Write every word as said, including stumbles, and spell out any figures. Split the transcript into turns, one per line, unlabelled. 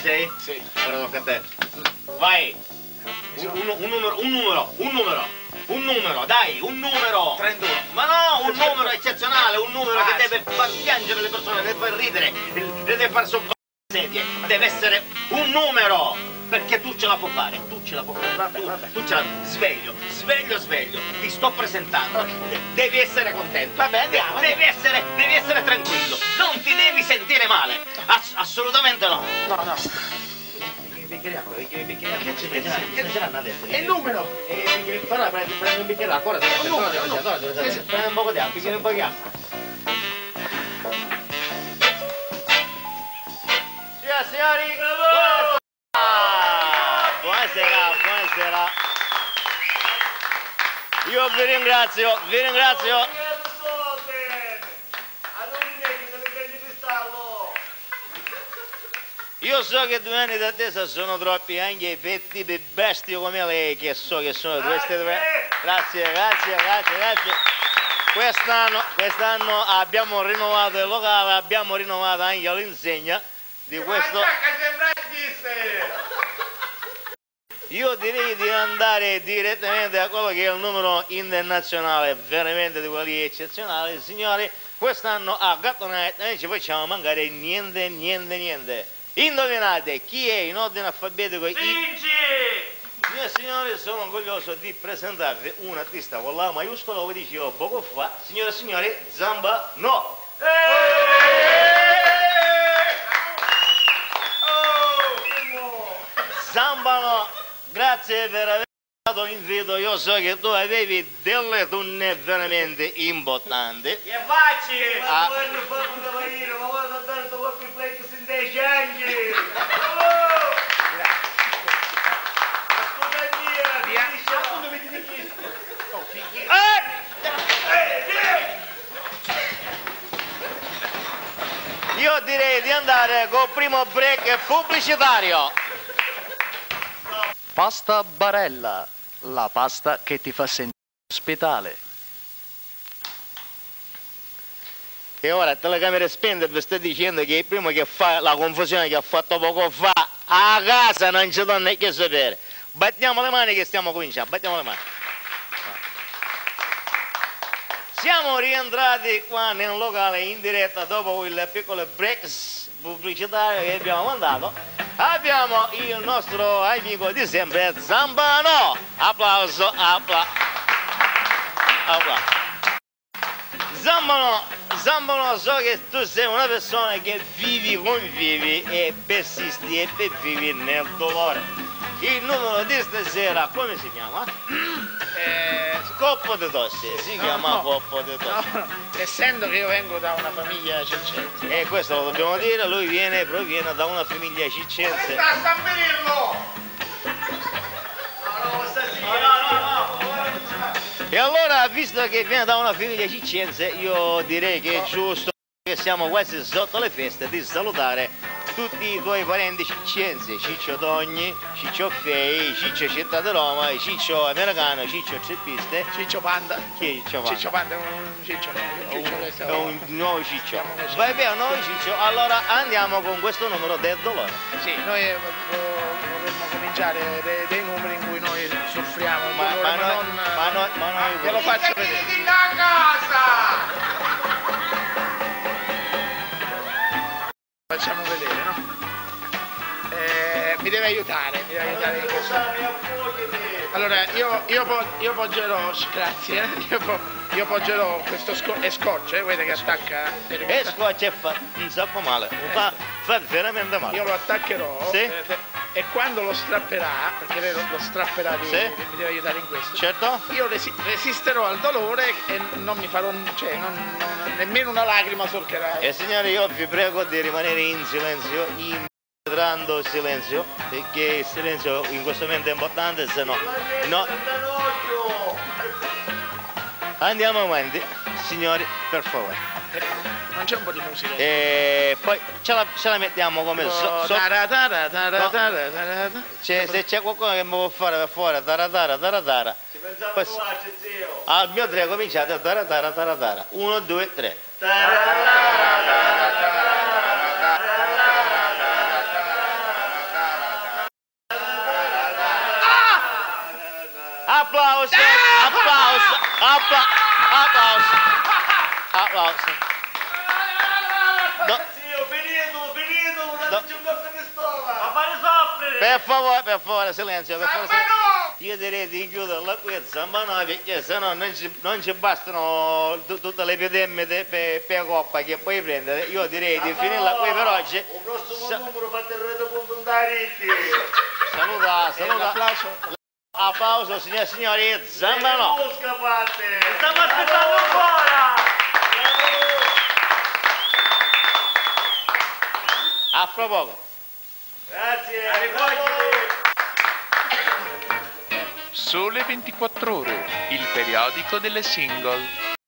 sei?
Sì.
Ora tocca a te. Vai. Un, un, un numero, un numero, un numero, un numero, dai, un numero.
trentuno.
Ma no, un numero eccezionale, un numero
Ah,
che
sì.
deve far piangere le persone, deve far ridere, le deve far soffrire le sedie. Deve essere un numero, perché tu ce la puoi fare, tu ce la puoi fare.
Vabbè,
tu,
vabbè.
tu ce la sveglio, sveglio, sveglio, ti sto presentando. Devi essere contento.
Vabbè, andiamo.
Devi essere, devi essere tranquillo, non ti devi sentire male. Ass- assolutamente no.
No, no.
Che ci penseranno adesso?
È il numero.
Eh, però prendi, prendi un bicchiere d'acqua, ora
Un numero, un numero.
prendi un po' di acqua, bicchiere un po' di acqua. Signore, signori, buonasera. Buonasera, buonasera. Io vi ringrazio, vi ringrazio. Io so che due anni d'attesa sono troppi anche i petti di bestie come lei, che so che sono queste due. Grazie, grazie, grazie, grazie. Quest'anno, quest'anno abbiamo rinnovato il locale, abbiamo rinnovato anche l'insegna di questo. Io direi di andare direttamente a quello che è il numero internazionale, veramente di quelli eccezionali. Signori, quest'anno a Gatto Night non ci facciamo mancare niente, niente, niente. Indovinate chi è in ordine alfabetico?
Vinci!
Signore e signori, sono orgoglioso di presentarvi un artista con la maiuscola, come dicevo poco fa. Signore e signori, Zamba no! Zamba no! Grazie per aver dato l'invito, io so che tu avevi delle tunne veramente importanti.
Che facci?
Ah.
Ma voglio fare un cavaliere, ma voglio andare a qualche flex in dei anni!
Io direi di andare col primo break pubblicitario.
Pasta Barella, la pasta che ti fa sentire ospitale.
E ora telecamere spente vi sto dicendo che il primo che fa la confusione che ha fatto poco fa a casa non ci do neanche sapere. Battiamo le mani che stiamo cominciando, battiamo le mani. Siamo rientrati qua nel locale in diretta dopo il piccolo break pubblicitario che abbiamo mandato. Abbiamo il nostro amico di sempre, Zambano. Applauso, apla. Applauso. Zambano, Zambano, so che tu sei una persona che vivi, convivi e persisti e pervivi nel dolore. Il numero di stasera, come si chiama?
Eh,
Coppo di Tossi, si
no,
chiama
no,
Coppo di Tossi.
no, essendo che io vengo da una famiglia circense.
E questo lo dobbiamo dire, lui viene, proviene da una famiglia circense.
Sta a San Pirillo! No, no, stasera! No, no, no!
E allora, visto che viene da una famiglia circense, io direi che è giusto che siamo quasi sotto le feste di salutare tutti i tuoi parenti circensi, Ciccio Togni, Ciccio Fei, Ciccio Città di Roma, Ciccio Americano, Ciccio Ceppiste.
Ciccio Panda.
Chi è Ciccio Panda?
Ciccio Panda è un ciccio, un ciccio che
È
stava...
un nuovo Ciccio.
Siamo noi
Vai bene, nuovo Ciccio. Allora andiamo con questo numero del dolore.
Sì, noi eh, vorremmo cominciare dei, dei numeri in cui noi soffriamo il
Ma,
dolore,
ma,
ma
noi,
non...
ma, noi, ma noi...
Glielo faccio vedere.
Di da casa!
Facciamo vedere, no? Eh, mi deve aiutare, mi deve aiutare in questo. Allora, io, io, po- io poggerò, grazie, io, po- io poggerò questo sco- è scotch, eh, vedete che attacca.
E scoccia e fa un sacco male, fa, fa veramente male.
Io lo attaccherò
Sì.
eh, e quando lo strapperà, perché lei lo, lo strapperà di,
Sì.
mi deve aiutare in questo.
Certo?
Io resi- resisterò al dolore e non mi farò, cioè, non, non- nemmeno una lacrima solcherà.
E signori, io vi prego di rimanere in silenzio, impenetrando il silenzio, perché il silenzio in questo momento è importante, se no... no. Andiamo avanti, signori, per favore.
Non c'è un po' di musica?
E poi ce la, ce la mettiamo come... So, so- c'è- se c'è qualcuno che mi può fare per fuori, taratara, taratara. Poi- al mio tre cominciate, taratara, taratara. Uno, due, tre. Applauso, applauso, appla- applauso, applauso. No.
Zio, finito, finito, non
No.
c'è un po' di storia. Ma fare soffrire.
Per favore, per favore, silenzio, per favore.
Samba no!
Io direi di chiuderla qui, samba no, perché se no non ci, non ci bastano tu- tutte le epidemie de- per per coppa che puoi prendere. Io direi di finirla qui per oggi.
Il prossimo
Sa-
numero fate il reto punto andaritti.
Saluta,
E
saluta.
l'applauso.
Applauso, signore e signori, samba no.
Mosca fate.
Stiamo aspettando ancora!
A fra poco.
Grazie. Arrivederci.
Sole ventiquattro ore, il periodico delle single.